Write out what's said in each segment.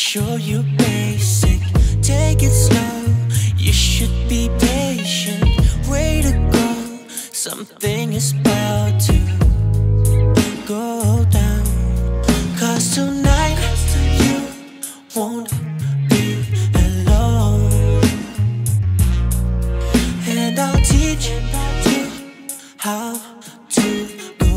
sure you basic. Take it slow, you should be patient. Way to go, something is about to go down. Cause tonight you won't be alone, and I'll teach you how to go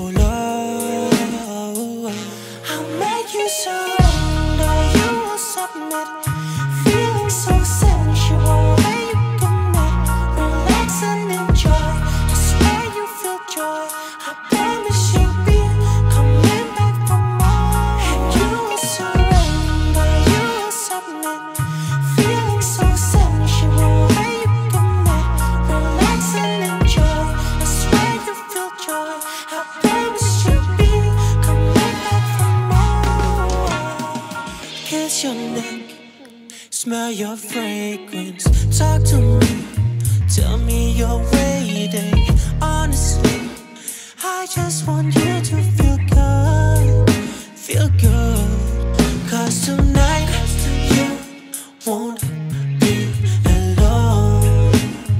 low. I'll make you surrender, you will submit. Feeling so sensual when you commit. Relax and enjoy, I swear you feel joy. I promise you'll be coming back for more. And you will surrender, you will submit. Feeling so sensual when you commit. Relax and enjoy, I swear you feel joy. I promise you'll be coming back for more. Kiss your neck, smell your fragrance. Talk to me, tell me you're waiting. Honestly, I just want you to feel good, feel good. Cause tonight you won't be alone,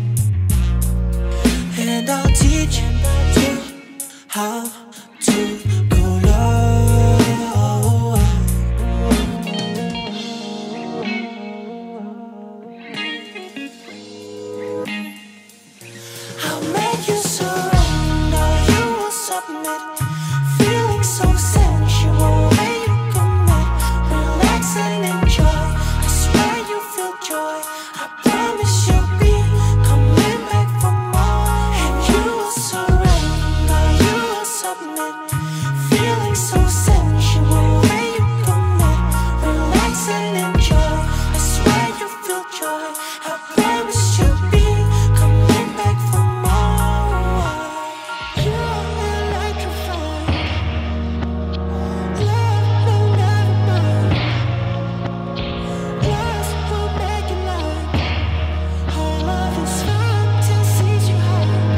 and I'll teach you how to go low. I'll make you surrender, you will submit. Feeling so sensual when you commit. Relax and enjoy, I swear you feel joy. I promise you'll be coming back for more. And you will surrender, you will submit. Feeling so sensual when you commit. Relax and enjoy, I swear you feel joy. I promise you'll be coming back for more. You're electrified. Love will never mind. Love will make it like all of these fantasies you have.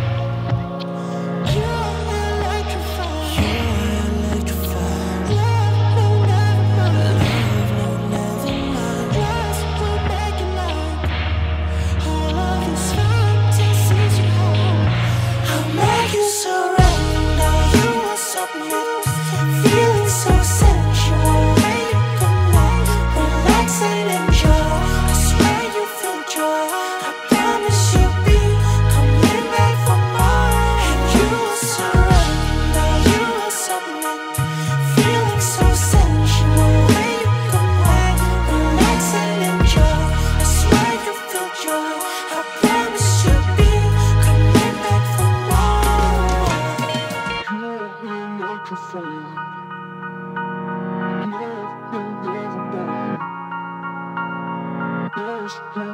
You're electrified. You're electrified. Love will never mind. Love will never mind. Love will make it like all of these fantasies you have. I'll make you surrender, you will submit. Feeling so sensual when you commit. Relax and enjoy, I swear you feel joy. I promise you'll be coming back for more. And you will surrender, you will submit. Feeling so sensual when you commit. Relax and enjoy, I swear you feel joy. I promise you'll be coming back for more. You're electrified. Love will never die. Love will